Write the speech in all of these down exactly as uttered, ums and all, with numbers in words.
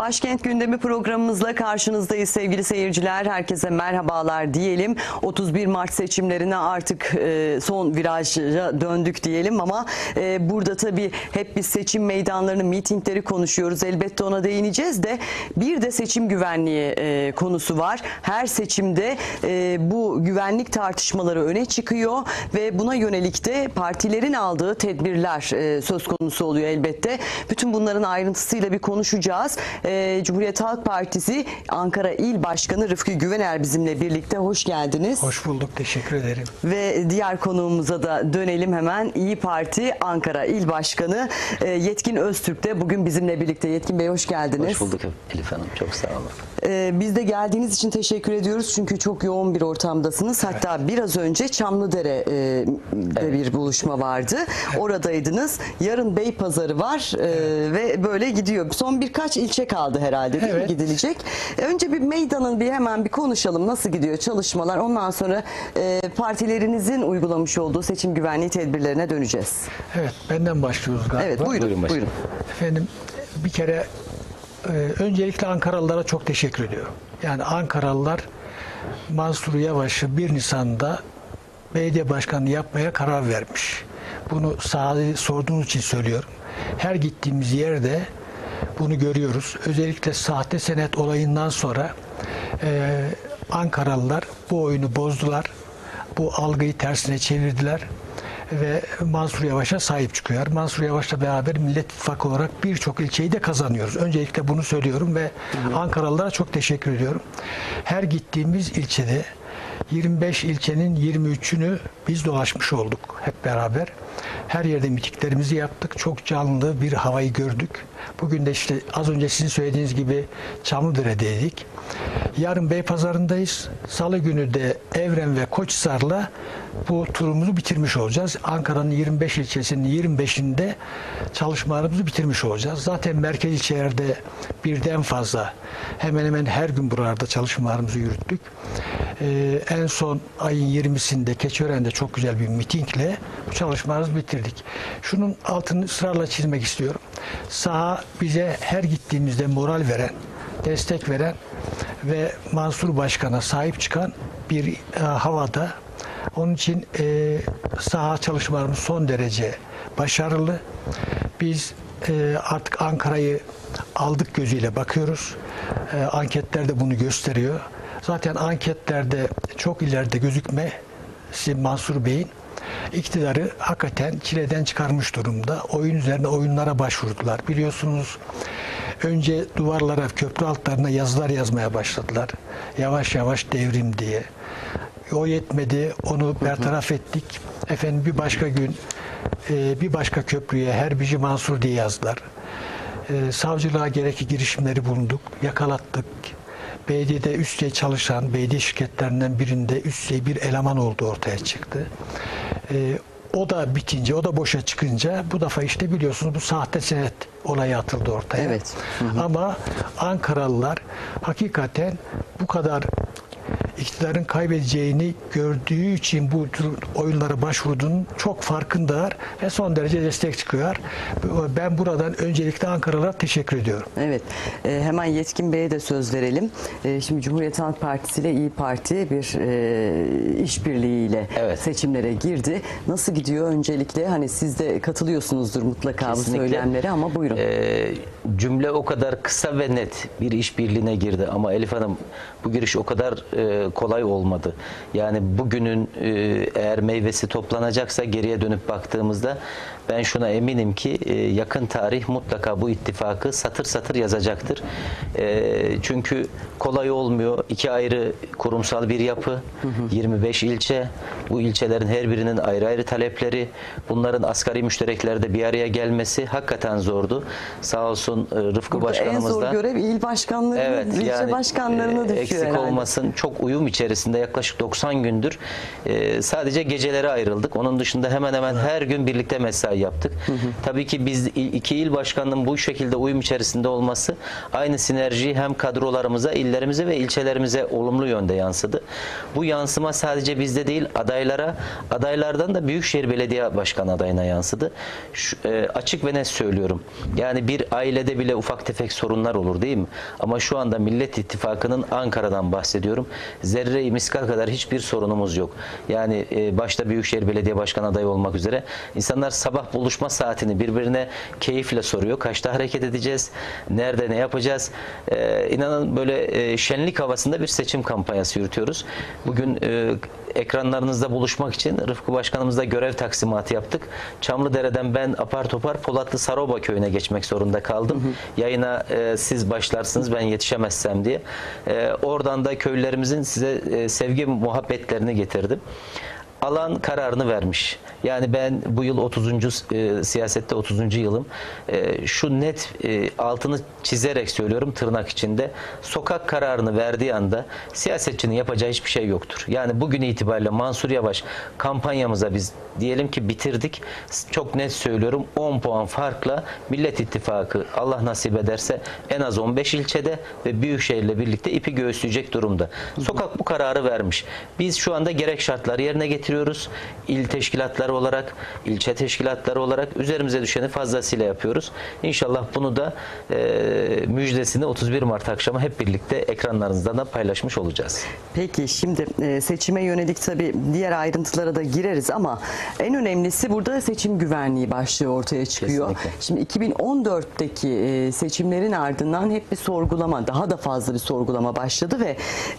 Başkent Gündemi programımızla karşınızdayız sevgili seyirciler. Herkese merhabalar diyelim. otuz bir Mart seçimlerine artık e, son viraja döndük diyelim ama e, burada tabii hep biz seçim meydanlarını, mitingleri konuşuyoruz. Elbette ona değineceğiz de bir de seçim güvenliği e, konusu var. Her seçimde e, bu güvenlik tartışmaları öne çıkıyor ve buna yönelik de partilerin aldığı tedbirler e, söz konusu oluyor elbette. Bütün bunların ayrıntısıyla bir konuşacağız. Ee, Cumhuriyet Halk Partisi Ankara İl Başkanı Rıfkı Güvener bizimle birlikte. Hoş geldiniz. Hoş bulduk. Teşekkür ederim. Ve diğer konuğumuza da dönelim hemen. İyi Parti Ankara İl Başkanı e, Yetkin Öztürk de bugün bizimle birlikte. Yetkin Bey hoş geldiniz. Hoş bulduk Elif Hanım. Çok sağ olun. Ee, biz de geldiğiniz için teşekkür ediyoruz. Çünkü çok yoğun bir ortamdasınız. Evet. Hatta biraz önce Çamlıdere'de evet. bir buluşma vardı. Evet. Oradaydınız. Yarın Beypazarı var e, evet. ve böyle gidiyor. Son birkaç ilçe kaldı herhalde değil evet. mi gidilecek? Önce bir meydanın bir hemen bir konuşalım. Nasıl gidiyor çalışmalar? Ondan sonra e, partilerinizin uygulamış olduğu seçim güvenliği tedbirlerine döneceğiz. Evet. Benden başlıyoruz galiba. Evet. Buyurun. Buyurun. Buyurun. Efendim bir kere e, öncelikle Ankaralılara çok teşekkür ediyorum. Yani Ankaralılar Mansur Yavaş'ı bir Nisan'da belediye başkanlığı yapmaya karar vermiş. Bunu sahada sorduğunuz için söylüyorum. Her gittiğimiz yerde bunu görüyoruz. Özellikle sahte senet olayından sonra e, Ankaralılar bu oyunu bozdular. Bu algıyı tersine çevirdiler ve Mansur Yavaş'a sahip çıkıyor. Mansur Yavaş'la beraber Millet İttifakı olarak birçok ilçeyi de kazanıyoruz. Öncelikle bunu söylüyorum ve hı hı. Ankaralılara çok teşekkür ediyorum. Her gittiğimiz ilçede yirmi beş ilçenin yirmi üçünü biz dolaşmış olduk hep beraber. Her yerde mitiklerimizi yaptık. Çok canlı bir havayı gördük. Bugün de işte az önce sizin söylediğiniz gibi Çamlıdere'deydik. Yarın Beypazarı'ndayız. Salı günü de Evren ve Koçhisar'la bu turumuzu bitirmiş olacağız. Ankara'nın yirmi beş ilçesinin yirmi beşinde çalışmalarımızı bitirmiş olacağız. Zaten merkez ilçelerde birden fazla hemen hemen her gün buralarda çalışmalarımızı yürüttük. Ee, en son ayın yirmisinde Keçiören'de çok güzel bir mitingle bu çalışmalarımızı bitirdik. Şunun altını ısrarla çizmek istiyorum. Saha bize her gittiğimizde moral veren, destek veren ve Mansur Başkan'a sahip çıkan bir e, havada. Onun için e, saha çalışmalarımız son derece başarılı. Biz e, artık Ankara'yı aldık gözüyle bakıyoruz. E, anketler de bunu gösteriyor. Zaten anketlerde çok ileride gözükmesi Mansur Bey'in iktidarı hakikaten çileden çıkarmış durumda. Oyun üzerine oyunlara başvurdular. Biliyorsunuz önce duvarlara, köprü altlarına yazılar yazmaya başladılar. Yavaş yavaş devrim diye. O yetmedi, onu bertaraf ettik. Efendim bir başka gün e, bir başka köprüye Herbici Mansur diye yazdılar. E, savcılığa gerekli girişimleri bulunduk, yakalattık. Belediyede üst düzey çalışan, belediye şirketlerinden birinde üst düzey bir eleman olduğu ortaya çıktı. E, o da bitince, o da boşa çıkınca bu defa işte biliyorsunuz bu sahte senet olayı atıldı ortaya. Evet. Hı hı. Ama Ankaralılar hakikaten bu kadar iktidarın kaybedeceğini gördüğü için bu tür oyunlara başvurduğunun çok farkındalar ve son derece destek çıkıyor. Ben buradan öncelikle Ankaralılara teşekkür ediyorum. Evet. E, hemen Yetkin Bey'e de söz verelim. E, şimdi Cumhuriyet Halk Partisi ile İyi Parti bir e, işbirliğiyle evet. seçimlere girdi. Nasıl gidiyor öncelikle? Hani siz de katılıyorsunuzdur mutlaka Kesinlikle. bu söylemlere ama buyurun. E, cümle o kadar kısa ve net bir işbirliğine girdi ama Elif Hanım bu giriş o kadar e, kolay olmadı. Yani bugünün e, eğer meyvesi toplanacaksa geriye dönüp baktığımızda ben şuna eminim ki e, yakın tarih mutlaka bu ittifakı satır satır yazacaktır. E, çünkü kolay olmuyor. İki ayrı kurumsal bir yapı, hı hı. yirmi beş ilçe, bu ilçelerin her birinin ayrı ayrı talepleri, bunların asgari müştereklerde bir araya gelmesi hakikaten zordu. Sağ olsun e, Rıfkı Burada Başkanımız da. en zor görev il başkanlarına, evet, ilçe yani, başkanlarına düşüyor eksik herhalde. olmasın. Çok uyum içerisinde yaklaşık doksan gündür e, sadece geceleri ayrıldık. Onun dışında hemen hemen her gün birlikte mesai ay yaptık. Hı hı. Tabii ki biz iki il başkanının bu şekilde uyum içerisinde olması aynı sinerjiyi hem kadrolarımıza, illerimize ve ilçelerimize olumlu yönde yansıdı. Bu yansıma sadece bizde değil, adaylara, adaylardan da Büyükşehir Belediye Başkanı adayına yansıdı. Şu, e, açık ve net söylüyorum. Yani bir ailede bile ufak tefek sorunlar olur değil mi? Ama şu anda Millet İttifakı'nın Ankara'dan bahsediyorum. Zerre-i miskal kadar hiçbir sorunumuz yok. Yani e, başta Büyükşehir Belediye Başkanı adayı olmak üzere insanlar sabah buluşma saatini birbirine keyifle soruyor. Kaçta hareket edeceğiz? Nerede ne yapacağız? E, inanın böyle e, şenlik havasında bir seçim kampanyası yürütüyoruz. Bugün e, ekranlarınızda buluşmak için Rıfkı Başkanımızla görev taksimatı yaptık. Çamlıdere'den ben apar topar Polatlı Saroba köyüne geçmek zorunda kaldım. Hı hı. Yayına e, siz başlarsınız ben yetişemezsem diye. E, oradan da köylülerimizin size e, sevgi muhabbetlerini getirdim. Alan kararını vermiş. Yani ben bu yıl otuzuncu E, siyasette otuzuncu yılım. E, şu net e, altını çizerek söylüyorum tırnak içinde. Sokak kararını verdiği anda siyasetçinin yapacağı hiçbir şey yoktur. Yani bugün itibariyle Mansur Yavaş kampanyamıza biz diyelim ki bitirdik. Çok net söylüyorum on puan farkla Millet İttifakı Allah nasip ederse en az on beş ilçede ve Büyükşehir'le birlikte ipi göğüsleyecek durumda. Sokak bu kararı vermiş. Biz şu anda gerek şartları yerine getiriyoruz. İl teşkilatları olarak, ilçe teşkilatları olarak üzerimize düşeni fazlasıyla yapıyoruz. İnşallah bunu da e, müjdesini otuz bir Mart akşamı hep birlikte ekranlarınızda da paylaşmış olacağız. Peki şimdi e, seçime yönelik tabii diğer ayrıntılara da gireriz ama en önemlisi burada seçim güvenliği başlığı ortaya çıkıyor. Kesinlikle. Şimdi iki bin on dörtteki e, seçimlerin ardından hep bir sorgulama, daha da fazla bir sorgulama başladı ve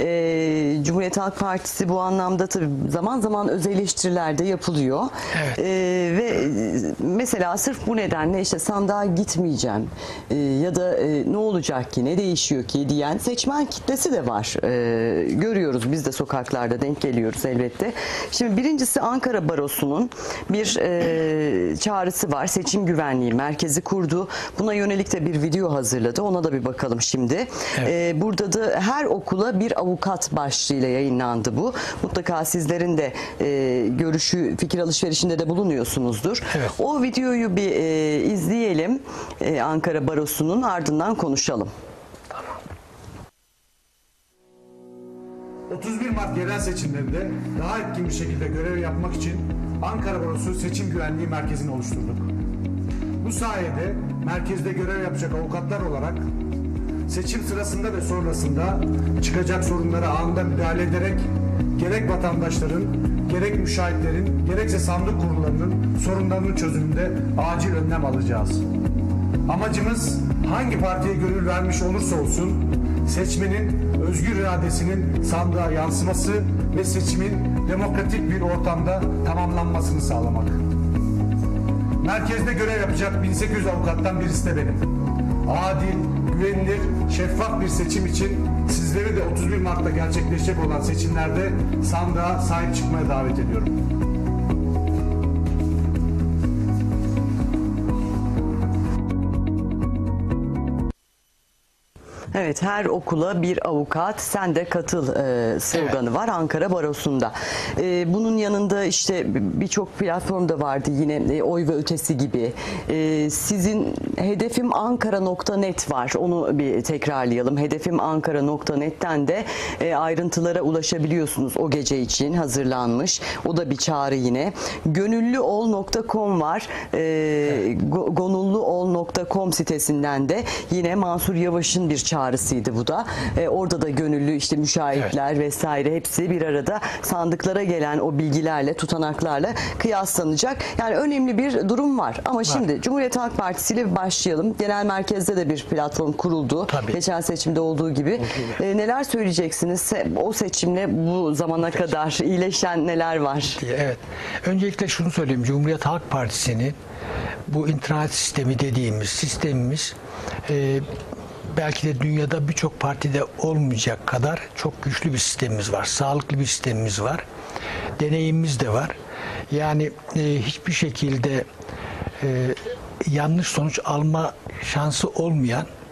e, Cumhuriyet Halk Partisi bu anlamda tabii zaman zaman öz eleştiriler de yapılıyor. Evet. Ee, ve mesela sırf bu nedenle işte sandığa gitmeyeceğim ee, ya da e, ne olacak ki, ne değişiyor ki diyen seçmen kitlesi de var. Ee, görüyoruz, biz de sokaklarda denk geliyoruz elbette. Şimdi birincisi Ankara Barosu'nun bir e, çağrısı var. Seçim güvenliği merkezi kurdu. Buna yönelik de bir video hazırladı. Ona da bir bakalım şimdi. Evet. Ee, burada da her okula bir avukat başlığıyla yayınlandı bu. Mutlaka sizlerin de e, görüşü, fikir alışverişinde de bulunuyorsunuzdur. Evet. O videoyu bir e, izleyelim. E, Ankara Barosu'nun ardından konuşalım. otuz bir Mart yerel seçimlerinde daha etkin bir şekilde görev yapmak için Ankara Barosu Seçim Güvenliği Merkezi'ni oluşturduk. Bu sayede merkezde görev yapacak avukatlar olarak seçim sırasında ve sonrasında çıkacak sorunlara anında müdahale ederek gerek vatandaşların, gerek müşahitlerin, gerekse sandık kurullarının sorunlarının çözümünde acil önlem alacağız. Amacımız hangi partiye gönül vermiş olursa olsun seçmenin özgür iradesinin sandığa yansıması ve seçimin demokratik bir ortamda tamamlanmasını sağlamak. Merkezde görev yapacak bin sekiz yüz avukattan birisi de benim. Adil, güvenilir, şeffaf bir seçim için sizleri de otuz bir Mart'ta gerçekleşecek olan seçimlerde sandığa sahip çıkmaya davet ediyorum. Evet, her okula bir avukat, sen de katıl e, sloganı evet. var Ankara Barosu'nda. E, bunun yanında işte birçok platform da vardı yine e, Oy ve Ötesi gibi. E, sizin hedefim ankara nokta net var. Onu bir tekrarlayalım. hedefim ankara nokta net'ten de e, ayrıntılara ulaşabiliyorsunuz. O gece için hazırlanmış. O da bir çağrı yine. gönüllüol nokta com var. E, evet. gonulluol nokta com sitesinden de yine Mansur Yavaş'ın bir çağrı çağrısıydı bu da. E, orada da gönüllü işte müşahitler evet. vesaire hepsi bir arada sandıklara gelen o bilgilerle, tutanaklarla kıyaslanacak. Yani önemli bir durum var. Ama var. Şimdi Cumhuriyet Halk Partisi ile başlayalım. Genel merkezde de bir platform kuruldu. Tabii. Geçen seçimde olduğu gibi. E, neler söyleyeceksiniz? O seçimle bu zamana Seçim. kadar iyileşen neler var? Evet. Öncelikle şunu söyleyeyim. Cumhuriyet Halk Partisi'nin bu internet sistemi dediğimiz sistemimiz e, belki de dünyada birçok partide olmayacak kadar çok güçlü bir sistemimiz var. Sağlıklı bir sistemimiz var. Deneyimimiz de var. Yani e, hiçbir şekilde e, yanlış sonuç alma şansı olmayan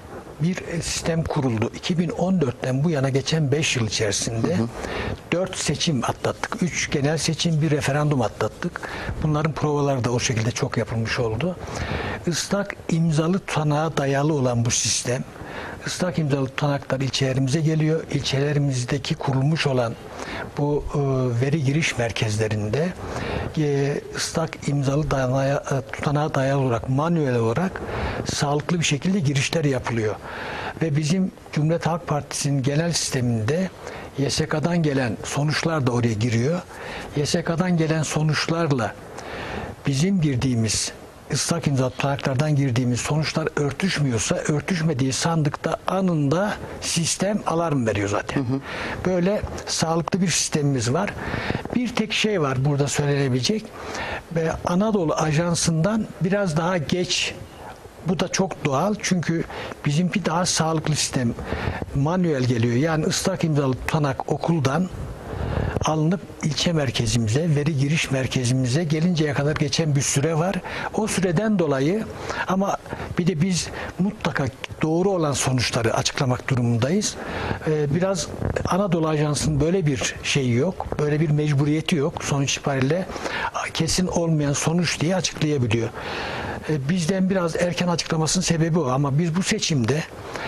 bir sistem kuruldu. iki bin on dörtten bu yana geçen beş yıl içerisinde dört seçim atlattık. üç genel seçim, bir referandum atlattık. Bunların provaları da o şekilde çok yapılmış oldu. Islak imzalı tutanağa dayalı olan bu sistem, ıslak imzalı tutanaklar ilçelerimize geliyor. İlçelerimizdeki kurulmuş olan bu e, veri giriş merkezlerinde e, ıslak imzalı dayanağa, e, tutanağa dayalı olarak, manuel olarak sağlıklı bir şekilde girişler yapılıyor. Ve bizim Cumhuriyet Halk Partisi'nin genel sisteminde Y S K'dan gelen sonuçlar da oraya giriyor. Y S K'dan gelen sonuçlarla bizim girdiğimiz ıslak imza tutanaklardan girdiğimiz sonuçlar örtüşmüyorsa, örtüşmediği sandıkta anında sistem alarm veriyor zaten. Hı hı. Böyle sağlıklı bir sistemimiz var. Bir tek şey var burada söylenebilecek. Ve Anadolu Ajansı'ndan biraz daha geç. Bu da çok doğal çünkü bizimki daha sağlıklı sistem. Manuel geliyor. Yani ıslak imzalı tutanak okuldan alınıp ilçe merkezimize, veri giriş merkezimize gelinceye kadar geçen bir süre var. O süreden dolayı ama bir de biz mutlaka doğru olan sonuçları açıklamak durumundayız. Ee, biraz Anadolu Ajansı'nın böyle bir şeyi yok, böyle bir mecburiyeti yok. Sonuç itibariyle kesin olmayan sonuç diye açıklayabiliyor. Ee, bizden biraz erken açıklamasının sebebi o ama biz bu seçimde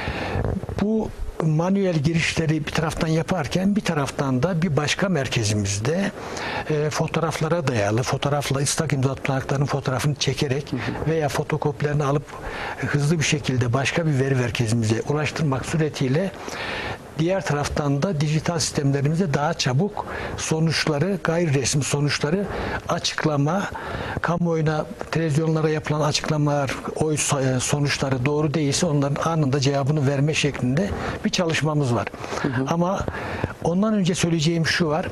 bu manuel girişleri bir taraftan yaparken bir taraftan da bir başka merkezimizde e, fotoğraflara dayalı, fotoğrafla ıslak imza tutanaklarının fotoğrafını çekerek veya fotokopilerini alıp e, hızlı bir şekilde başka bir veri merkezimize ulaştırmak suretiyle diğer taraftan da dijital sistemlerimize daha çabuk sonuçları, gayri resmi sonuçları açıklama, kamuoyuna, televizyonlara yapılan açıklamalar, oy sonuçları doğru değilse onların anında cevabını verme şeklinde bir çalışmamız var. Hı hı. Ama ondan önce söyleyeceğim şu var.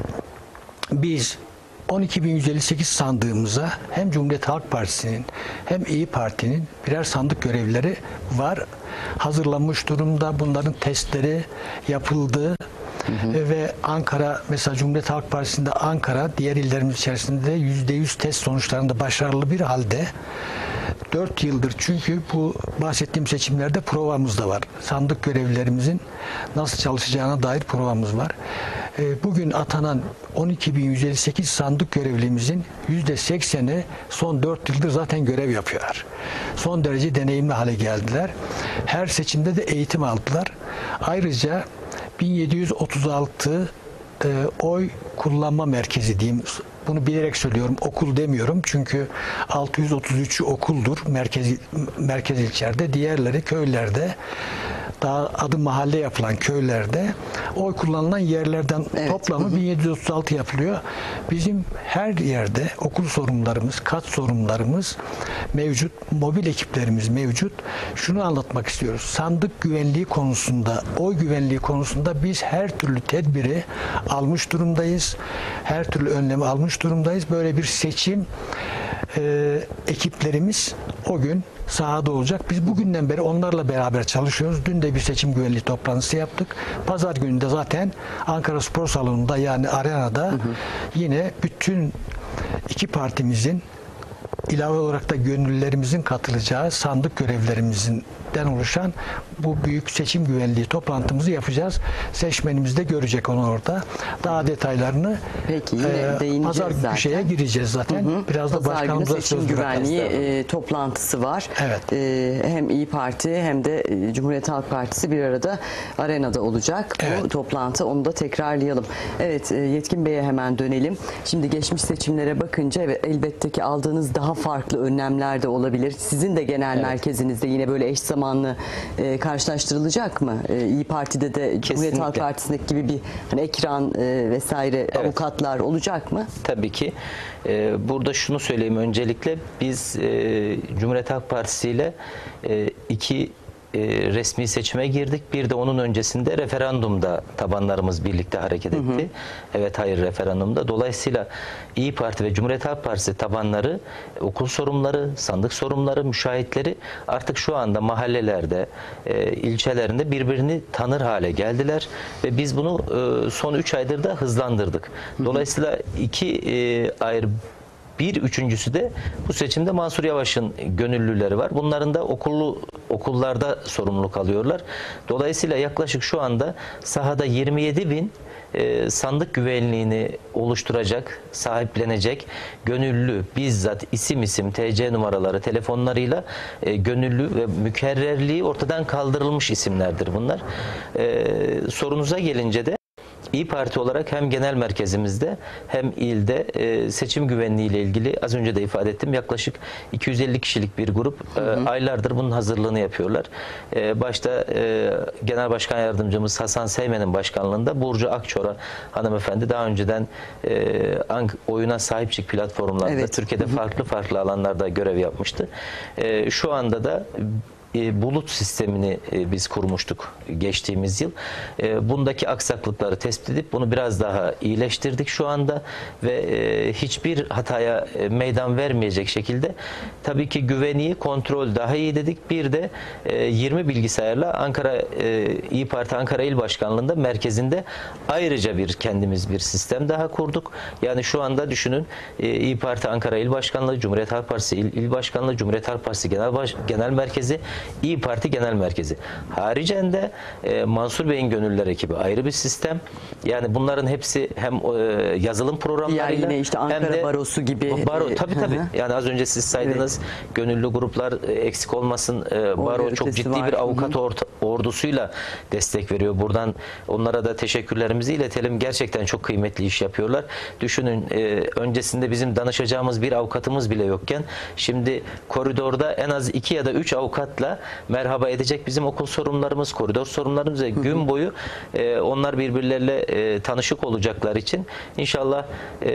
Biz on iki bin yüz elli sekiz sandığımıza hem Cumhuriyet Halk Partisi'nin hem İyi Parti'nin birer sandık görevlileri var. Hazırlanmış durumda. Bunların testleri yapıldı. Hı hı. Ve Ankara, mesela Cumhuriyet Halk Partisi'nde Ankara, diğer illerimiz içerisinde yüzde yüz test sonuçlarında başarılı bir halde. dört yıldır çünkü bu bahsettiğim seçimlerde provamız da var. Sandık görevlilerimizin nasıl çalışacağına dair provamız var. Bugün atanan on iki bin yüz elli sekiz sandık görevlimizin yüzde sekseni son dört yıldır zaten görev yapıyorlar. Son derece deneyimli hale geldiler. Her seçimde de eğitim aldılar. Ayrıca bin yedi yüz otuz altı e, oy kullanma merkezi diyeyim. Bunu bilerek söylüyorum. Okul demiyorum. Çünkü altı yüz otuz üçü okuldur. Merkez, merkez ilçelerde. Diğerleri köylerde. Daha adı mahalle yapılan köylerde oy kullanılan yerlerden evet. Toplamı bin yedi yüz otuz altı yapılıyor. Bizim her yerde okul sorumlularımız, kat sorumlularımız mevcut, mobil ekiplerimiz mevcut. Şunu anlatmak istiyoruz. Sandık güvenliği konusunda, oy güvenliği konusunda biz her türlü tedbiri almış durumdayız. Her türlü önlemi almış durumdayız. Böyle bir seçim e, ekiplerimiz o gün sahada olacak. Biz bugünden beri onlarla beraber çalışıyoruz. Dün de bir seçim güvenliği toplantısı yaptık. Pazar günü de zaten Ankara Spor Salonu'nda yani arenada hı hı. yine bütün iki partimizin ilave olarak da gönüllülerimizin katılacağı sandık görevlerimizden oluşan bu büyük seçim güvenliği toplantımızı yapacağız. Seçmenimiz de görecek onu orada. Daha detaylarını Peki, yine e, pazar günü şeye gireceğiz zaten. Hı hı. Biraz pazar da başkanımıza seçim söz güvenliği e, toplantısı var. Evet. E, hem İyi Parti hem de Cumhuriyet Halk Partisi bir arada arenada olacak. Evet. Bu toplantı, onu da tekrarlayalım. Evet, e, Yetkin Bey'e hemen dönelim. Şimdi geçmiş seçimlere bakınca evet, elbette ki aldığınız daha farklı önlemler de olabilir. Sizin de genel evet. merkezinizde yine böyle eş zamanlı e, karşılaştırılacak mı? E, İyi Parti'de de Cumhuriyet Kesinlikle. Halk Partisi'ndeki gibi bir hani ekran e, vesaire evet. avukatlar olacak mı? Tabii ki. E, burada şunu söyleyeyim öncelikle. Biz e, Cumhuriyet Halk Partisi ile e, iki e, resmi seçime girdik. Bir de onun öncesinde referandumda tabanlarımız birlikte hareket etti. Hı hı. Evet hayır referandumda. Dolayısıyla İyi Parti ve Cumhuriyet Halk Partisi tabanları, okul sorumluları, sandık sorumluları, müşahitleri artık şu anda mahallelerde, e, ilçelerinde birbirini tanır hale geldiler ve biz bunu e, son üç aydır da hızlandırdık. Hı hı. Dolayısıyla iki e, ayrı Bir üçüncüsü de bu seçimde Mansur Yavaş'ın gönüllüleri var. Bunların da okullu okullarda sorumluluk alıyorlar. Dolayısıyla yaklaşık şu anda sahada yirmi yedi bin e, sandık güvenliğini oluşturacak, sahiplenecek, gönüllü, bizzat isim isim, T C numaraları, telefonlarıyla e, gönüllü ve mükerrerliği ortadan kaldırılmış isimlerdir bunlar. E, sorunuza gelince de İYİ Parti olarak hem genel merkezimizde hem ilde e, seçim güvenliği ile ilgili az önce de ifade ettim, yaklaşık iki yüz elli kişilik bir grup e, hı hı. aylardır bunun hazırlığını yapıyorlar. E, başta e, Genel Başkan Yardımcımız Hasan Seymen'in başkanlığında Burcu Akçora hanımefendi daha önceden e, oyuna sahip çık platformlarında evet. Türkiye'de hı hı. farklı farklı alanlarda görev yapmıştı. E, şu anda da E, bulut sistemini e, biz kurmuştuk geçtiğimiz yıl. E, bundaki aksaklıkları tespit edip bunu biraz daha iyileştirdik şu anda ve e, hiçbir hataya e, meydan vermeyecek şekilde tabii ki güvenliği, kontrol daha iyi dedik. Bir de e, yirmi bilgisayarla Ankara e, İYİ Parti Ankara İl Başkanlığı'nda merkezinde ayrıca bir kendimiz bir sistem daha kurduk. Yani şu anda düşünün e, İYİ Parti Ankara İl Başkanlığı, Cumhuriyet Halk Partisi İl, İl Başkanlığı, Cumhuriyet Halk Partisi Genel Baş, Genel Merkezi, İYİ Parti Genel Merkezi. Haricinde e, Mansur Bey'in gönüllüler ekibi ayrı bir sistem. Yani bunların hepsi hem e, yazılım programlarıyla yani yine işte Ankara hem de Barosu gibi. Baro tabii tabii. Yani az önce siz saydınız evet. Gönüllü gruplar e, eksik olmasın. E, Baro çok ciddi var. bir avukat orta, ordusuyla destek veriyor. Buradan onlara da teşekkürlerimizi iletelim. Gerçekten çok kıymetli iş yapıyorlar. Düşünün e, öncesinde bizim danışacağımız bir avukatımız bile yokken şimdi koridorda en az iki ya da üç avukatla merhaba edecek bizim okul sorunlarımız, koridor sorunlarımız ve gün boyu e, onlar birbirleriyle e, tanışık olacaklar için inşallah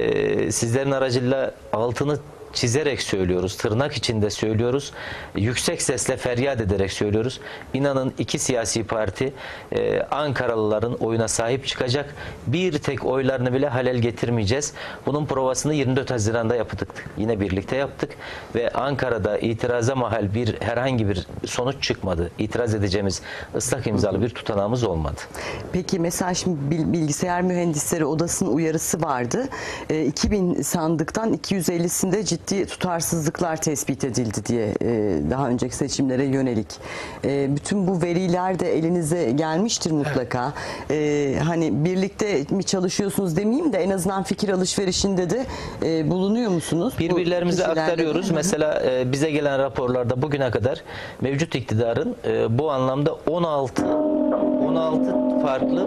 e, sizlerin aracılığıyla altını çizerek söylüyoruz, tırnak içinde söylüyoruz, yüksek sesle feryat ederek söylüyoruz. İnanın iki siyasi parti e, Ankaralıların oyuna sahip çıkacak. Bir tek oylarını bile halel getirmeyeceğiz. Bunun provasını yirmi dört Haziran'da yaptık. Yine birlikte yaptık ve Ankara'da itiraza mahal bir herhangi bir sonuç çıkmadı. İtiraz edeceğimiz ıslak imzalı bir tutanağımız olmadı. Peki mesela şimdi Bilgisayar Mühendisleri Odası'nın uyarısı vardı. E, iki bin sandıktan iki yüz ellisinde ciddi tutarsızlıklar tespit edildi diye e, daha önceki seçimlere yönelik. E, bütün bu veriler de elinize gelmiştir mutlaka. E, hani birlikte mi çalışıyorsunuz demeyeyim de en azından fikir alışverişinde de e, bulunuyor musunuz? Birbirlerimize aktarıyoruz. Mesela e, bize gelen raporlarda bugüne kadar mevcut iktidarın e, bu anlamda on altı on altı farklı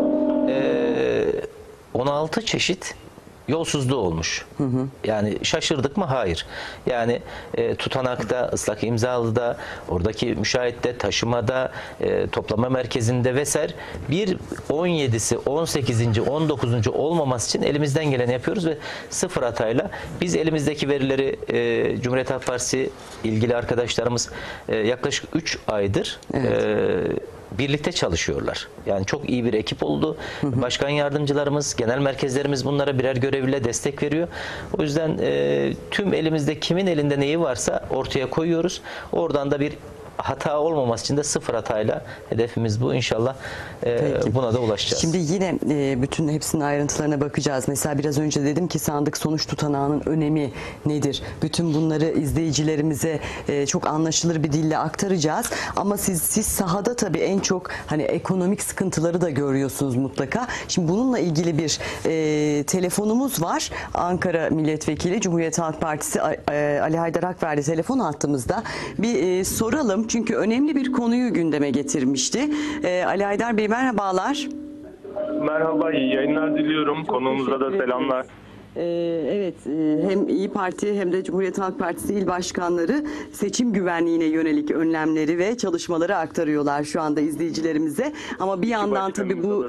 e, on altı çeşit yolsuzluğu olmuş. Hı hı. Yani şaşırdık mı? Hayır. Yani e, tutanakta, ıslak imzalıda, oradaki müşahitte, taşımada, e, toplama merkezinde vesaire bir on yedisi, on sekizinci, on dokuzuncu olmaması için elimizden geleni yapıyoruz ve sıfır hatayla biz elimizdeki verileri e, Cumhuriyet Halk Partisi ilgili arkadaşlarımız e, yaklaşık üç aydır evet. e, birlikte çalışıyorlar. Yani çok iyi bir ekip oldu. Hı hı. Başkan yardımcılarımız, genel merkezlerimiz bunlara birer görevliyle destek veriyor. O yüzden e, tüm elimizde kimin elinde neyi varsa ortaya koyuyoruz. Oradan da bir hata olmaması için de sıfır hatayla hedefimiz bu. İnşallah e, buna da ulaşacağız. Şimdi yine e, bütün hepsinin ayrıntılarına bakacağız. Mesela biraz önce dedim ki sandık sonuç tutanağının önemi nedir? Bütün bunları izleyicilerimize e, çok anlaşılır bir dille aktaracağız. Ama siz siz sahada tabii en çok hani ekonomik sıkıntıları da görüyorsunuz mutlaka. Şimdi bununla ilgili bir e, telefonumuz var. Ankara Milletvekili Cumhuriyet Halk Partisi e, Ali Haydar Akverdi telefon hattımızda. Bir e, soralım. Çünkü önemli bir konuyu gündeme getirmişti. Ee, Ali Haydar Bey merhabalar. Merhaba, iyi yayınlar diliyorum. Konuğumuza da selamlar. Ee, evet, hem İYİ Parti hem de Cumhuriyet Halk Partisi il başkanları seçim güvenliğine yönelik önlemleri ve çalışmaları aktarıyorlar şu anda izleyicilerimize. Ama bir yandan tabii bu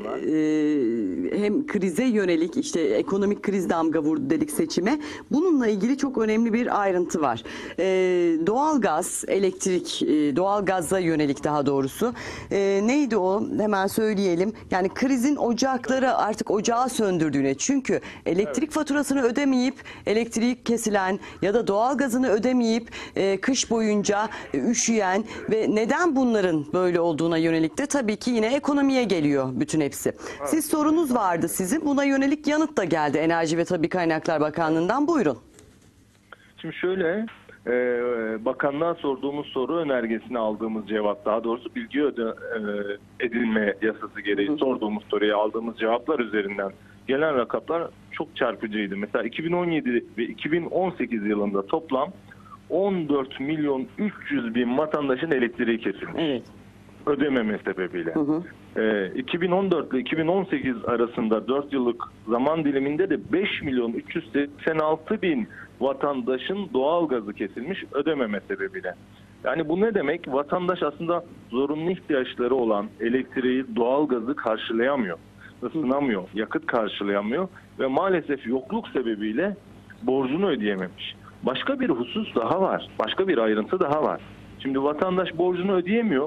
e, hem krize yönelik işte ekonomik kriz damga vurdu dedik seçime. Bununla ilgili çok önemli bir ayrıntı var. E, doğalgaz, elektrik, e, doğalgaza yönelik daha doğrusu. E, neydi o? Hemen söyleyelim. Yani krizin ocakları artık ocağı söndürdüğüne. Çünkü elektrik Elektrik faturasını ödemeyip elektrik kesilen ya da doğalgazını ödemeyip e, kış boyunca e, üşüyen ve neden bunların böyle olduğuna yönelik de tabii ki yine ekonomiye geliyor bütün hepsi. Siz sorunuz vardı sizin. Buna yönelik yanıt da geldi Enerji ve Tabii Kaynaklar Bakanlığı'ndan. Buyurun. Şimdi şöyle e, bakanlığa sorduğumuz soru önergesine aldığımız cevap, daha doğrusu bilgi öde, e, edinme yasası gereği hı hı. sorduğumuz soruya aldığımız cevaplar üzerinden gelen rakamlar çok çarpıcıydı. Mesela iki bin on yedi ve iki bin on sekiz yılında toplam on dört milyon üç yüz bin vatandaşın elektriği kesilmiş. Evet. Ödememe sebebiyle. Hı hı. Ee, iki bin on dört ile iki bin on sekiz arasında dört yıllık zaman diliminde de beş milyon üç yüz seksen altı bin vatandaşın doğalgazı kesilmiş ödememe sebebiyle. Yani bu ne demek? Vatandaş aslında zorunlu ihtiyaçları olan elektriği, doğalgazı karşılayamıyor, ısınamıyor, yakıt karşılayamıyor ve maalesef yokluk sebebiyle borcunu ödeyememiş. Başka bir husus daha var, başka bir ayrıntı daha var. Şimdi vatandaş borcunu ödeyemiyor,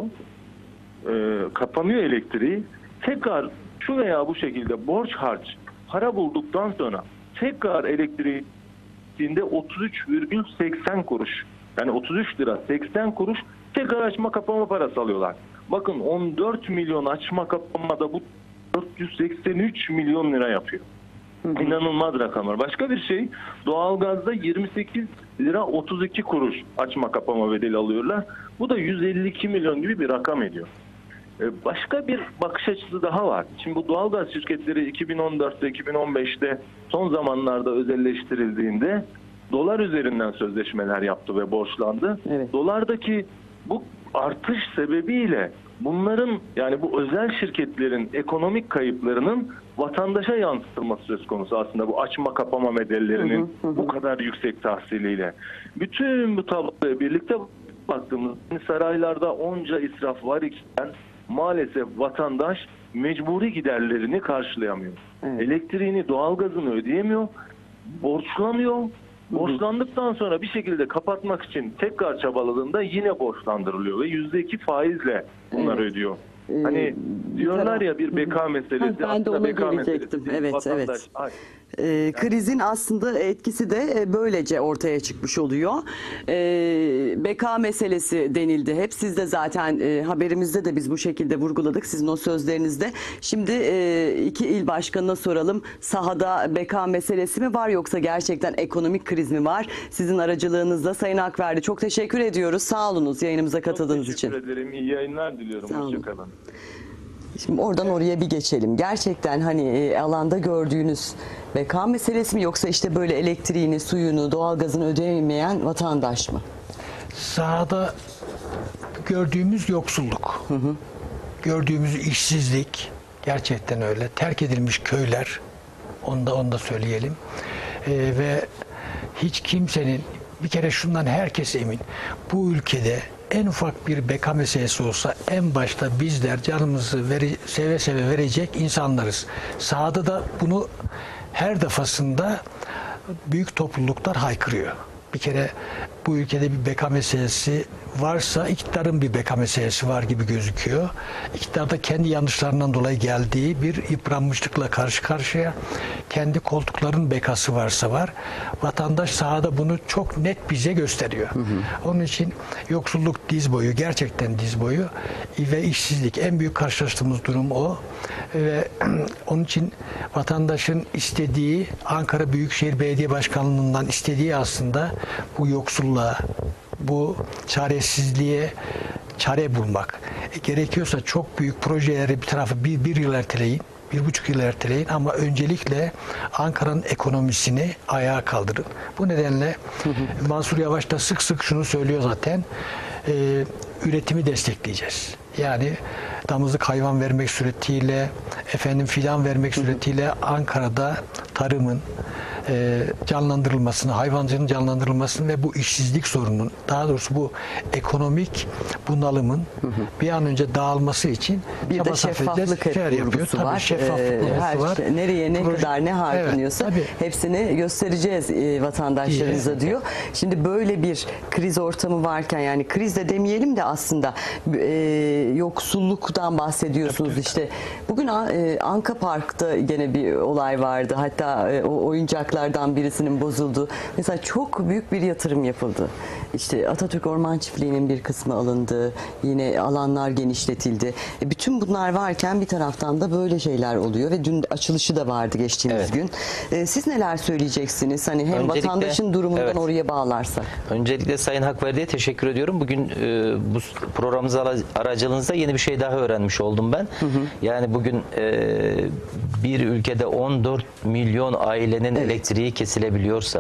e, kapanıyor elektriği, tekrar şu veya bu şekilde borç harç para bulduktan sonra tekrar elektriğinde otuz üç virgül seksen kuruş, yani otuz üç lira seksen kuruş tekrar açma kapama parası alıyorlar. Bakın on dört milyon açma kapamada bu dört yüz seksen üç milyon lira yapıyor. İnanılmaz rakamlar. Başka bir şey, doğalgazda yirmi sekiz lira otuz iki kuruş açma kapama bedeli alıyorlar. Bu da yüz elli iki milyon gibi bir rakam ediyor. Başka bir bakış açısı daha var. Şimdi bu doğalgaz şirketleri iki bin on dörtte iki bin on beşte son zamanlarda özelleştirildiğinde dolar üzerinden sözleşmeler yaptı ve borçlandı. Evet. Dolardaki bu artış sebebiyle bunların, yani bu özel şirketlerin ekonomik kayıplarının vatandaşa yansıtılması söz konusu aslında bu açma kapama bedellerinin hı hı hı. bu kadar yüksek tahsiliyle. Bütün bu tabloya birlikte baktığımız saraylarda onca israf var iken maalesef vatandaş mecburi giderlerini karşılayamıyor. Evet. Elektriğini, doğalgazını ödeyemiyor, borçlanıyor. Borçlandıktan sonra bir şekilde kapatmak için tekrar çabaladığında yine borçlandırılıyor ve yüzde iki faizle bunlar evet. ödüyor. Hani ee, diyorlar ya bir beka meselesi. Ha, ben de ona gelecektim. Evet, vatandaş, evet. Ay. Ee, krizin aslında etkisi de böylece ortaya çıkmış oluyor. Ee, beka meselesi denildi hep. Siz de zaten e, haberimizde de biz bu şekilde vurguladık sizin o sözlerinizde. Şimdi e, iki il başkanına soralım. Sahada beka meselesi mi var yoksa gerçekten ekonomik kriz mi var? Sizin aracılığınızla Sayın Akverdi çok teşekkür ediyoruz. Sağ olunuz yayınımıza katıldığınız için. Çok teşekkür ederim. İyi yayınlar diliyorum. Hoşçakalın. Şimdi oradan oraya bir geçelim. Gerçekten hani e, alanda gördüğünüz beka meselesi mi yoksa işte böyle elektriğini, suyunu, doğalgazını ödeyemeyen vatandaş mı? Sahada gördüğümüz yoksulluk, hı hı. gördüğümüz işsizlik gerçekten öyle. Terk edilmiş köyler, onu da, onu da söyleyelim. Ee, ve hiç kimsenin, bir kere şundan herkes emin, bu ülkede en ufak bir beka meselesi olsa en başta bizler canımızı veri, seve seve verecek insanlarız. Sahada da bunu her defasında büyük topluluklar haykırıyor. Bir kere bu ülkede bir beka meselesi varsa iktidarın bir beka meselesi var gibi gözüküyor. İktidar da kendi yanlışlarından dolayı geldiği bir yıpranmışlıkla karşı karşıya. Kendi koltukların bekası varsa var. Vatandaş sahada bunu çok net bize gösteriyor. Hı hı. Onun için yoksulluk diz boyu, gerçekten diz boyu ve işsizlik en büyük karşılaştığımız durum o. Ve onun için vatandaşın istediği, Ankara Büyükşehir Belediye Başkanlığı'ndan istediği aslında bu yoksulluğa, bu çaresizliğe çare bulmak. E, gerekiyorsa çok büyük projeleri bir tarafı bir, bir yıl erteleyin, bir buçuk yıl erteleyin ama öncelikle Ankara'nın ekonomisini ayağa kaldırın. Bu nedenle hı hı. Mansur Yavaş da sık sık şunu söylüyor zaten, e, üretimi destekleyeceğiz. Yani damızlık hayvan vermek suretiyle, efendim fidan vermek suretiyle Ankara'da tarımın e, canlandırılmasını, hayvancılığın canlandırılmasını ve bu işsizlik sorununun, daha doğrusu bu ekonomik bunalımın hı hı. bir an önce dağılması için bir de şeffaflık vurgusu var. Şeffaflık ee, her var. Şey, nereye ne Proje, kadar ne harcanıyorsa evet, hepsini göstereceğiz e, vatandaşlarımıza evet. diyor. Şimdi böyle bir kriz ortamı varken, yani kriz de demeyelim de aslında e, yoksulluktan bahsediyorsunuz tabii, işte. Bugün e, Anka Park'ta gene bir olay vardı. Hatta e, o oyuncaklar topraklardan birisinin bozuldu. Mesela çok büyük bir yatırım yapıldı. İşte Atatürk Orman Çiftliği'nin bir kısmı alındı. Yine alanlar genişletildi. E bütün bunlar varken bir taraftan da böyle şeyler oluyor ve dün açılışı da vardı geçtiğimiz Evet. gün. E, siz neler söyleyeceksiniz? Hani hem Öncelikle- vatandaşın durumundan evet. oraya bağlarsak. Öncelikle Sayın Hakverdi'ye teşekkür ediyorum. Bugün e, bu programımız ara- aracılığınızda yeni bir şey daha öğrenmiş oldum ben. Hı hı. Yani bugün e, bir ülkede on dört milyon ailenin Evet. elektriği kesilebiliyorsa,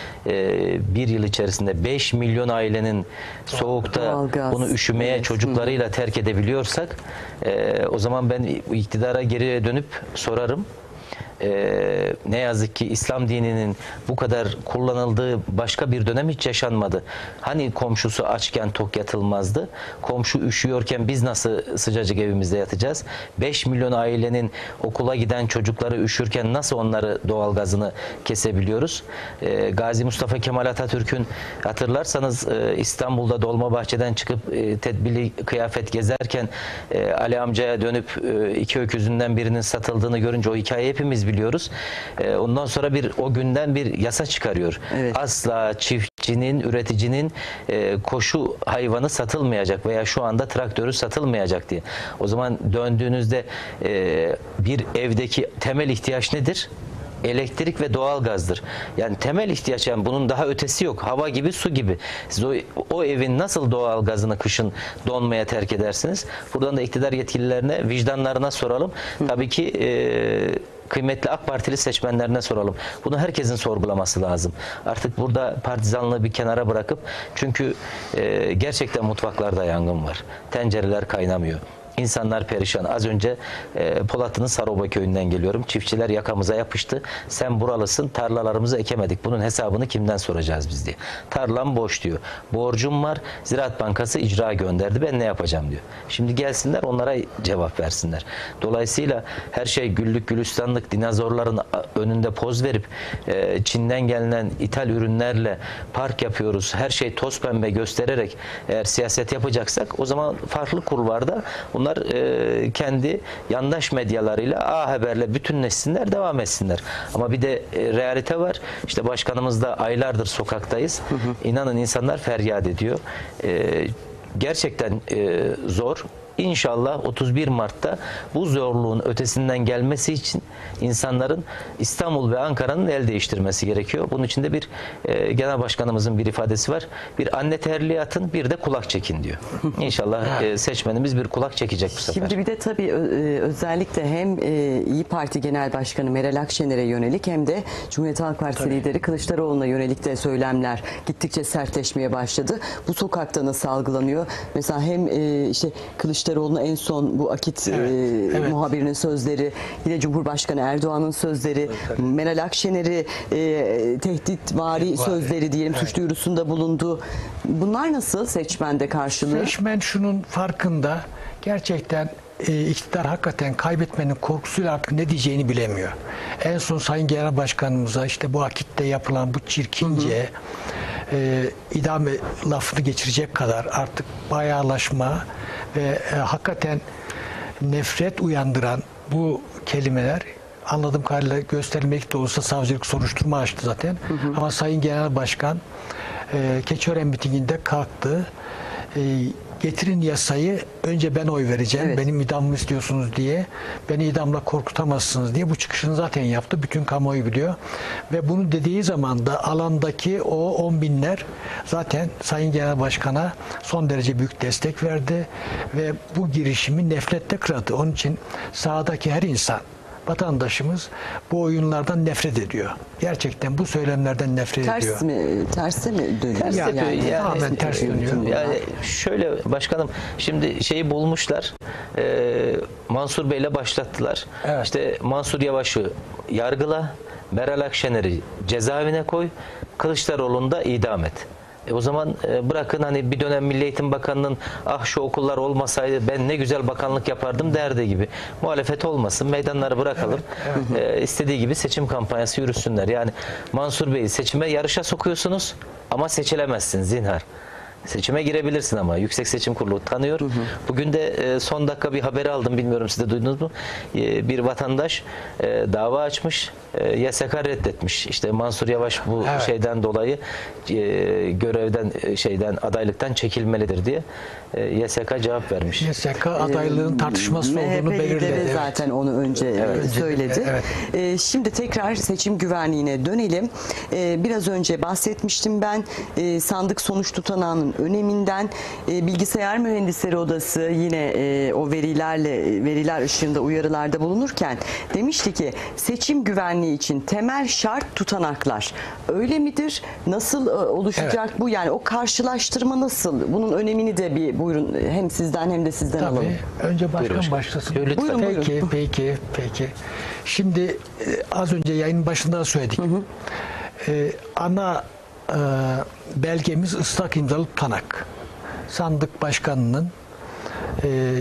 e, bir yıl içerisinde beş milyon ailenin soğukta Doğalgaz. bunu üşümeye Evet. çocuklarıyla terk edebiliyorsak, e, o zaman ben iktidara geriye dönüp sorarım. Ee, ne yazık ki İslam dininin bu kadar kullanıldığı başka bir dönem hiç yaşanmadı. Hani komşusu açken tok yatılmazdı. Komşu üşüyorken biz nasıl sıcacık evimizde yatacağız? beş milyon ailenin okula giden çocukları üşürken nasıl onları doğalgazını kesebiliyoruz? Ee, Gazi Mustafa Kemal Atatürk'ün, hatırlarsanız e, İstanbul'da Dolmabahçe'den çıkıp e, tedbirli kıyafet gezerken e, Ali amcaya dönüp e, iki öküzünden birinin satıldığını görünce, o hikayeyi hepimiz biliyoruz. E, ondan sonra bir o günden bir yasa çıkarıyor. Evet. Asla çiftçinin, üreticinin e, koşu hayvanı satılmayacak veya şu anda traktörü satılmayacak diye. O zaman döndüğünüzde e, bir evdeki temel ihtiyaç nedir? Elektrik ve doğalgazdır. Yani temel ihtiyaç, yani bunun daha ötesi yok. Hava gibi, su gibi. Siz o, o evin nasıl doğalgazını kışın donmaya terk edersiniz? Buradan da iktidar yetkililerine, vicdanlarına soralım. Tabii ki e, kıymetli AK Partili seçmenlerine soralım. Bunu herkesin sorgulaması lazım. Artık burada partizanlığı bir kenara bırakıp, çünkü e, gerçekten mutfaklarda yangın var. Tencereler kaynamıyor. İnsanlar perişan. Az önce e, Polatlı'nın Saroba köyünden geliyorum. Çiftçiler yakamıza yapıştı. Sen buralısın, tarlalarımızı ekemedik. Bunun hesabını kimden soracağız biz diye. Tarlam boş diyor. Borcum var. Ziraat Bankası icra gönderdi. Ben ne yapacağım diyor. Şimdi gelsinler, onlara cevap versinler. Dolayısıyla her şey güllük gülistanlık, dinozorların önünde poz verip e, Çin'den gelinen ithal ürünlerle park yapıyoruz. Her şey toz pembe göstererek eğer siyaset yapacaksak, o zaman farklı kulvarda bunlar e, kendi yandaş medyalarıyla, A Haber'le bütünleşsinler, devam etsinler. Ama bir de e, realite var. İşte başkanımız da aylardır sokaktayız. Hı hı. İnanın insanlar feryat ediyor. E, gerçekten e, zor. İnşallah otuz bir Mart'ta bu zorluğun ötesinden gelmesi için insanların İstanbul ve Ankara'nın el değiştirmesi gerekiyor. Bunun için de bir e, genel başkanımızın bir ifadesi var. Bir anne terliği atın, bir de kulak çekin diyor. İnşallah e, seçmenimiz bir kulak çekecek bu sefer. Şimdi bir de tabii ö- özellikle hem e, İyi Parti Genel Başkanı Meral Akşener'e yönelik hem de Cumhuriyet Halk Partisi Tabii. lideri Kılıçdaroğlu'na yönelik de söylemler gittikçe sertleşmeye başladı. Bu sokakta nasıl algılanıyor? Mesela hem e, işte Kılıçdaroğlu'na en son bu Akit Evet, e, evet. muhabirinin sözleri, yine Cumhurbaşkanı Erdoğan'ın sözleri, Tabii. Meral Akşener'i e, tehditvari Var. sözleri diyelim, Evet. suç duyurusunda bulundu. Bunlar nasıl seçmende karşılığı? Seçmen şunun farkında, gerçekten e, iktidar hakikaten kaybetmenin korkusuyla artık ne diyeceğini bilemiyor. En son Sayın Genel Başkanımıza işte bu Akit'te yapılan bu çirkince e, idame lafını geçirecek kadar artık bayağılaşma ve e, hakikaten nefret uyandıran bu kelimeler, anladığım kadarıyla gösterilmek de olsa savcılık soruşturma açtı zaten. Hı hı. Ama Sayın Genel Başkan e, Keçiören mitinginde kalktı. E, getirin yasayı, önce ben oy vereceğim. Evet. Benim idamımı istiyorsunuz diye. Beni idamla korkutamazsınız diye bu çıkışını zaten yaptı. Bütün kamuoyu biliyor. Ve bunu dediği zaman da alandaki o on binler zaten Sayın Genel Başkan'a son derece büyük destek verdi. Ve bu girişimi nefretle kıradı. Onun için sahadaki her insan, vatandaşımız bu oyunlardan nefret ediyor. Gerçekten bu söylemlerden nefret ediyor. Ters mi, terse mi dönüyor? Ters Yani, yapıyor. Yani, tamamen ters dönüyor. Yani şöyle başkanım, şimdi şeyi bulmuşlar. E, Mansur Bey'le başlattılar. Evet. İşte Mansur Yavaş'ı yargıla, Meral Akşener'i cezaevine koy, Kılıçdaroğlu'nu da idam et. E o zaman e, bırakın, hani bir dönem Milli Eğitim Bakanı'nın ah şu okullar olmasaydı ben ne güzel bakanlık yapardım derdi gibi. Muhalefet olmasın, meydanları bırakalım. Evet, evet. E, istediği gibi seçim kampanyası yürüsünler. Yani Mansur Bey'i seçime, yarışa sokuyorsunuz ama seçilemezsin zinhar. Seçime girebilirsin ama Yüksek Seçim Kurulu tanıyor. Hı hı. Bugün de e, son dakika bir haberi aldım, bilmiyorum siz de duydunuz mu? E, bir vatandaş e, dava açmış, e, Y S K reddetmiş. İşte Mansur Yavaş bu Evet. şeyden dolayı e, görevden e, şeyden adaylıktan çekilmelidir diye e, Y S K cevap vermiş. Y S K adaylığın tartışması M H olduğunu P belirledi. lideri Evet. zaten onu önce e, söyledi. Evet. E, şimdi tekrar seçim güvenliğine dönelim. E, biraz önce bahsetmiştim ben e, sandık sonuç tutanağının öneminden. E, Bilgisayar Mühendisleri Odası yine e, o verilerle veriler ışığında uyarılarda bulunurken demişti ki seçim güvenliği için temel şart tutanaklar. Öyle midir? Nasıl e, oluşacak Evet. bu? Yani o karşılaştırma nasıl? Bunun önemini de bir buyurun hem sizden hem de sizden alalım. Tabii. Önce başkan Buyurun. başlasın. Lütfen. Buyurun, peki, buyurun. peki, peki. Şimdi e, az önce yayının başında söyledik. Hı hı. E, ana e, belgemiz ıslak imzalı tutanak. Sandık başkanının e,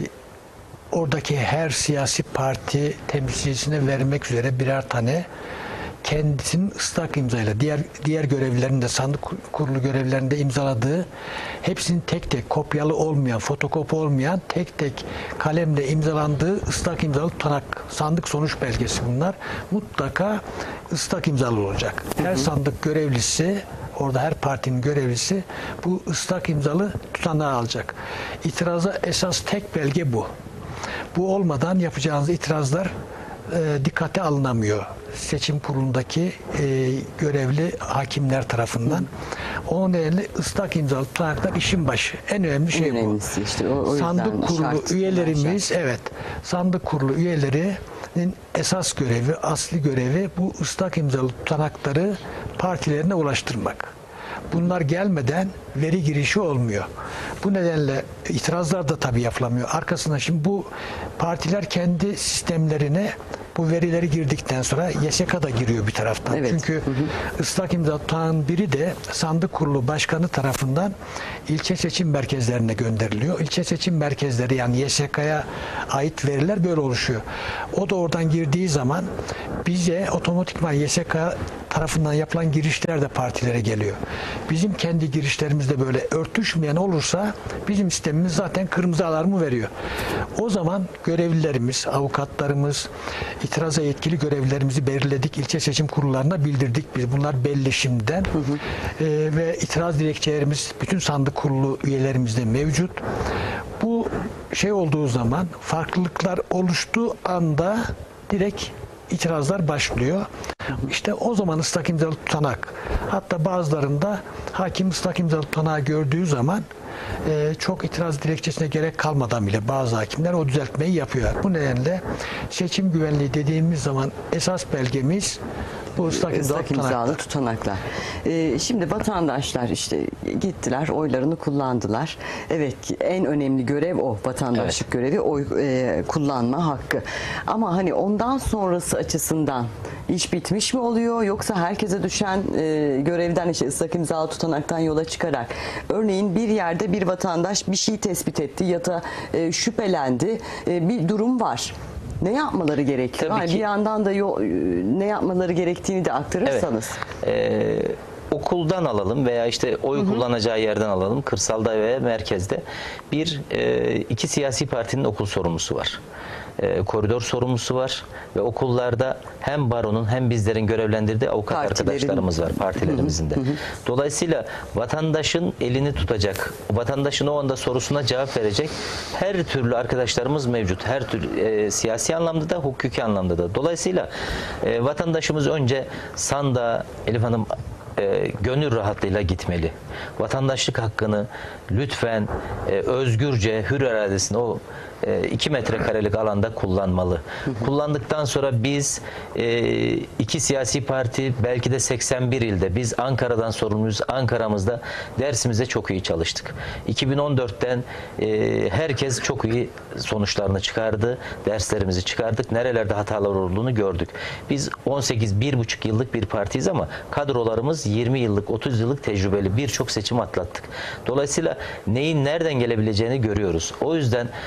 oradaki her siyasi parti temsilcisine vermek üzere birer tane kendisinin ıslak imzayla diğer diğer görevlilerin de sandık kurulu görevlilerinde imzaladığı, hepsinin tek tek kopyalı olmayan, fotokopi olmayan, tek tek kalemle imzalandığı ıslak imzalı tutanak, sandık sonuç belgesi bunlar. Mutlaka ıslak imzalı olacak. Her sandık görevlisi, orada her partinin görevlisi bu ıslak imzalı tutanağı alacak. İtiraza esas tek belge bu. Bu olmadan yapacağınız itirazlar e, dikkate alınamıyor. Seçim kurulundaki e, görevli hakimler tarafından. O nedenle ıslak imzalı tutanaklar işin başı. En önemli şey En önemlisi bu. işte, o- o yüzden Sandık kurulu şart, üyelerimiz, evet, sandık kurulu üyelerinin esas görevi, asli görevi bu ıslak imzalı tutanakları partilerine ulaştırmak. Bunlar gelmeden veri girişi olmuyor. Bu nedenle itirazlar da tabii yapılamıyor. Arkasından şimdi bu partiler kendi sistemlerine bu verileri girdikten sonra Y S K da giriyor bir taraftan. Evet. Çünkü hı hı. ıslak imza tutanağın biri de sandık kurulu başkanı tarafından ilçe seçim merkezlerine gönderiliyor. İlçe seçim merkezleri, yani Y S K'ya ait veriler böyle oluşuyor. O da oradan girdiği zaman bize otomatikman Y S K tarafından yapılan girişler de partilere geliyor. Bizim kendi girişlerimizde böyle örtüşmeyen olursa bizim sistemimiz zaten kırmızı alarmı veriyor. O zaman görevlilerimiz, avukatlarımız, itiraza yetkili görevlilerimizi belirledik. İlçe seçim kurullarına bildirdik. Biz bunlar belli şimdiden. Hı hı. Ee, ve itiraz dilekçelerimiz bütün sandık kurulu üyelerimizde mevcut. Bu şey olduğu zaman, farklılıklar oluştuğu anda direkt itirazlar başlıyor. İşte o zaman ıslak imzalı tutanak. Hatta bazılarında hakim ıslak imzalı tutanağı gördüğü zaman e, çok itiraz dilekçesine gerek kalmadan bile bazı hakimler o düzeltmeyi yapıyor. Bu nedenle seçim güvenliği dediğimiz zaman esas belgemiz bu ıslak imzalı Islak imzalı tutanaklar. tutanaklar. Ee, şimdi vatandaşlar işte gittiler, oylarını kullandılar. Evet, en önemli görev o. Vatandaşlık Evet. görevi, oy e, kullanma hakkı. Ama hani ondan sonrası açısından iş bitmiş mi oluyor, yoksa herkese düşen e, görevden, işte ıslak imzalı tutanaktan yola çıkarak, örneğin bir yerde bir vatandaş bir şey tespit etti ya da e, şüphelendi, e, bir durum var. Ne yapmaları gerekiyor? Tabii Hani ki. bir yandan da yo- ne yapmaları gerektiğini de aktarırsanız. Ee, okuldan alalım veya işte oy hı hı. kullanacağı yerden alalım. Kırsalda ve merkezde bir e, iki siyasi partinin okul sorumlusu var. E, koridor sorumlusu var ve okullarda hem baronun hem bizlerin görevlendirdiği avukat Partilerin. arkadaşlarımız var, partilerimizin de. Hı hı. Dolayısıyla vatandaşın elini tutacak, vatandaşın o anda sorusuna cevap verecek her türlü arkadaşlarımız mevcut. Her türlü e, siyasi anlamda da, hukuki anlamda da. Dolayısıyla e, vatandaşımız önce sandığa, Elif Hanım, E, gönül rahatlığıyla gitmeli. Vatandaşlık hakkını lütfen e, özgürce, hür iradesini o e, iki metrekarelik alanda kullanmalı. Kullandıktan sonra biz e, iki siyasi parti, belki de seksen bir ilde, biz Ankara'dan sorumluyuz. Ankara'mızda dersimize çok iyi çalıştık. iki bin on dörtten e, herkes çok iyi sonuçlarını çıkardı. Derslerimizi çıkardık. Nerelerde hatalar olduğunu gördük. Biz on sekiz bir buçuk yıllık bir partiyiz ama kadrolarımız yirmi yıllık, otuz yıllık tecrübeli, birçok seçim atlattık. Dolayısıyla neyin nereden gelebileceğini görüyoruz. O yüzden e,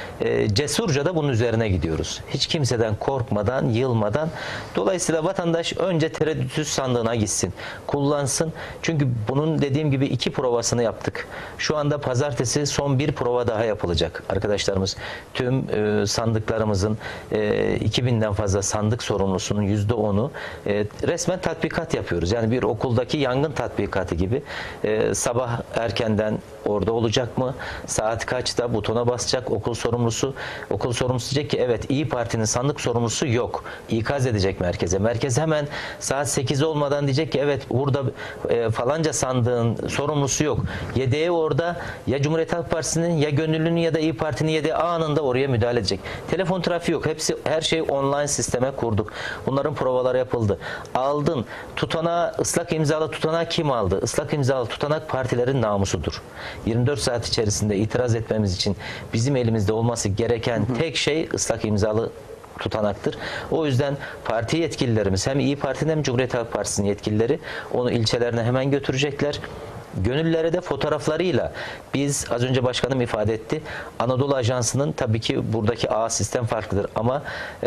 e, cesurca da bunun üzerine gidiyoruz. Hiç kimseden korkmadan, yılmadan. Dolayısıyla vatandaş önce tereddütsüz sandığına gitsin, kullansın. Çünkü bunun dediğim gibi iki provasını yaptık. Şu anda pazartesi son bir prova daha yapılacak. Arkadaşlarımız tüm e, sandıklarımızın e, iki binden fazla sandık sorumlusunun yüzde onu e, resmen tatbikat yapıyoruz. Yani bir okuldaki yangın tatbikatı gibi. E, sabah erkenden orada olacak mı? Saat kaçta butona basacak okul sorumlusu? Okul sorumlusu diyecek ki evet, İyi Parti'nin sandık sorumlusu yok. İkaz edecek merkeze. Merkez hemen saat sekiz olmadan diyecek ki evet, burada e, falanca sandığın sorumlusu yok. Yedeği orada, ya Cumhuriyet Halk Partisi'nin ya gönüllünün ya da İyi Parti'nin yedeği anında oraya müdahale edecek. Telefon trafiği yok. Hepsi, her şey online sisteme kurduk. Bunların provaları yapıldı. Aldın. Tutanağı, ıslak imzalı tutanağı kim aldı? Islak imzalı tutanak partilerin namusudur. yirmi dört saat içerisinde itiraz etmemiz için bizim elimizde olması gereken hı hı. tek şey ıslak imzalı tutanaktır. O yüzden parti yetkililerimiz, hem İyi Parti'nin hem Cumhuriyet Halk Partisi'nin yetkilileri onu ilçelerine hemen götürecekler. Gönüllülere de fotoğraflarıyla, biz az önce başkanım ifade etti, Anadolu Ajansı'nın tabii ki buradaki ağ sistem farklıdır ama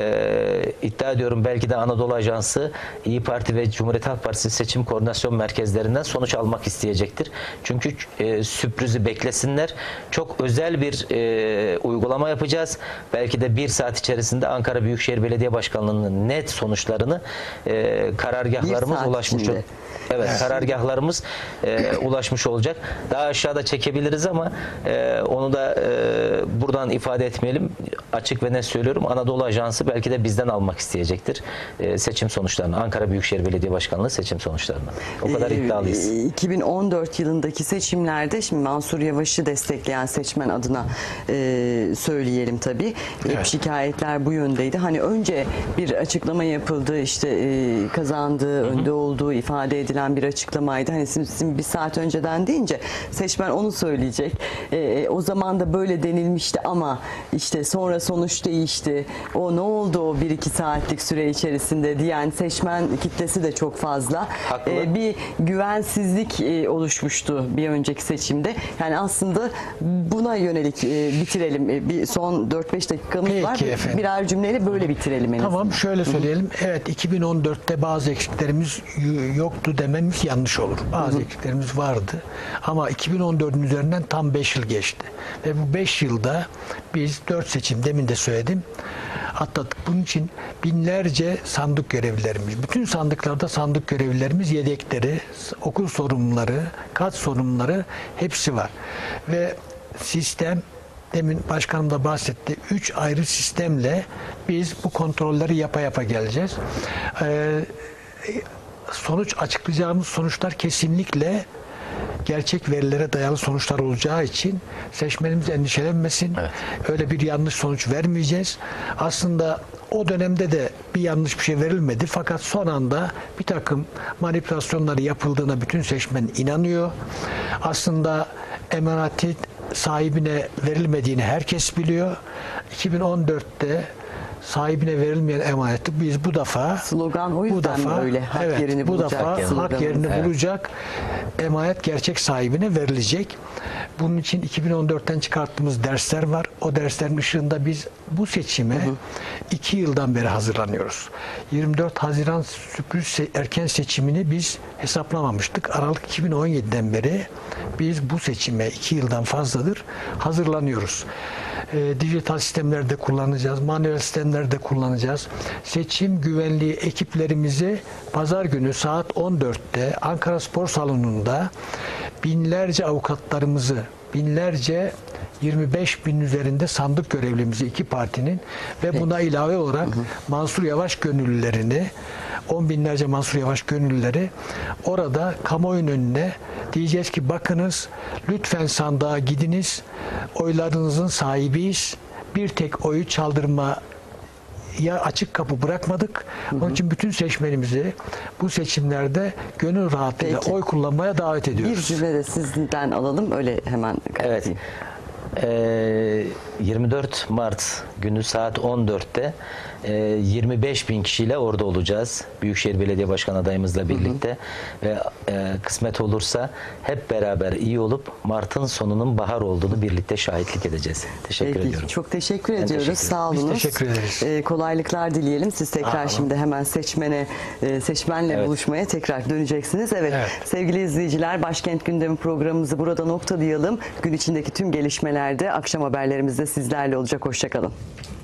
e, iddia ediyorum belki de Anadolu Ajansı İyi Parti ve Cumhuriyet Halk Partisi seçim koordinasyon merkezlerinden sonuç almak isteyecektir. Çünkü e, sürprizi beklesinler. Çok özel bir e, uygulama yapacağız. Belki de bir saat içerisinde Ankara Büyükşehir Belediye Başkanlığı'nın net sonuçlarını e, karargahlarımız ulaşmış olacak. Evet, evet, karargahlarımız e, ulaşmış olacak. Daha aşağıda çekebiliriz ama e, onu da e, buradan ifade etmeyelim. Açık ve net söylüyorum. Anadolu Ajansı belki de bizden almak isteyecektir e, seçim sonuçlarını. Ankara Büyükşehir Belediye Başkanlığı seçim sonuçlarını. O kadar iddialıyız. iki bin on dört yılındaki seçimlerde şimdi Mansur Yavaş'ı destekleyen seçmen adına e, söyleyelim tabii. Evet. Hep şikayetler bu yöndeydi. Hani önce bir açıklama yapıldı, işte e, kazandığı, hı hı. önde olduğu ifade edilen bir açıklamaydı. Hani sizin bir saat önceden deyince seçmen onu söyleyecek. E, o zaman da böyle denilmişti ama işte sonra sonuç değişti. O ne oldu o bir iki saatlik süre içerisinde diyen seçmen kitlesi de çok fazla. E, bir güvensizlik e, oluşmuştu bir önceki seçimde. Yani aslında buna yönelik e, bitirelim. E, bir son dört beş dakikamız Peki var. Efendim. Birer cümleyle böyle bitirelim en Tamam, azından. şöyle söyleyelim. Evet, iki bin on dörtte bazı eksiklerimiz yoktu dememiz yanlış olur. Bazı hı hı. eksiklerimiz vardı. Ama iki bin on dördün üzerinden tam beş yıl geçti. Ve bu beş yılda biz dört seçim, demin de söyledim, atlattık. Bunun için binlerce sandık görevlilerimiz, bütün sandıklarda sandık görevlilerimiz, yedekleri, okul sorumluları, kat sorumluları hepsi var. Ve sistem, demin başkanım da bahsetti, üç ayrı sistemle biz bu kontrolleri yapa yapa geleceğiz. Ee, sonuç açıklayacağımız sonuçlar kesinlikle gerçek verilere dayalı sonuçlar olacağı için seçmenimiz endişelenmesin. Evet. Öyle bir yanlış sonuç vermeyeceğiz. Aslında o dönemde de bir yanlış bir şey verilmedi. Fakat son anda bir takım manipülasyonları yapıldığına bütün seçmen inanıyor. Aslında emaneti sahibine verilmediğini herkes biliyor. iki bin on dörtte sahibine verilmeyen emaneti biz bu defa slogan o yüzden bu defa öyle hak evet, yerini bu bulacak. defa hak yerini evet. bulacak. Emanet gerçek sahibine verilecek. Bunun için iki bin on dörtten çıkarttığımız dersler var. O derslerin ışığında biz bu seçime hı hı. iki yıldan beri hazırlanıyoruz. yirmi dört Haziran sürpriz erken seçimini biz hesaplamamıştık. Aralık iki bin on yediden beri biz bu seçime iki yıldan fazladır hazırlanıyoruz. E, dijital sistemlerde kullanacağız, manuel sistemlerde kullanacağız. Seçim güvenliği ekiplerimizi pazar günü saat on dörtte Ankara Spor Salonu'nda binlerce avukatlarımızı, binlerce yirmi beş bin üzerinde sandık görevlimizi iki partinin ve buna ilave olarak hı hı. Mansur Yavaş gönüllülerini, on binlerce Mansur Yavaş gönüllüleri orada kamuoyunun önüne diyeceğiz ki bakınız, lütfen sandığa gidiniz, oylarınızın sahibiyiz, bir tek oyu çaldırma ya açık kapı bırakmadık. Hı hı. Onun için bütün seçmenimizi bu seçimlerde gönül rahatlığıyla oy kullanmaya davet ediyoruz. Bir cümle de sizden alalım, öyle hemen kapatayım. Evet. Ee, yirmi dört Mart günü saat on dörtte e, yirmi beş bin kişiyle orada olacağız. Büyükşehir Belediye Başkanı adayımızla birlikte. Hı hı. Ve e, kısmet olursa hep beraber iyi olup Mart'ın sonunun bahar olduğunu birlikte şahitlik edeceğiz. Teşekkür Peki, ediyorum. çok teşekkür Ben ediyoruz. teşekkür Sağ Biz olunuz. teşekkür ederiz. Ee, kolaylıklar dileyelim. Siz tekrar Aa, şimdi hemen seçmene, e, seçmenle Evet. buluşmaya tekrar döneceksiniz. Evet, Evet. sevgili izleyiciler, Başkent Gündemi programımızı burada noktalayalım. Gün içindeki tüm gelişmelerde akşam haberlerimizde sizlerle olacak. Hoşça kalın.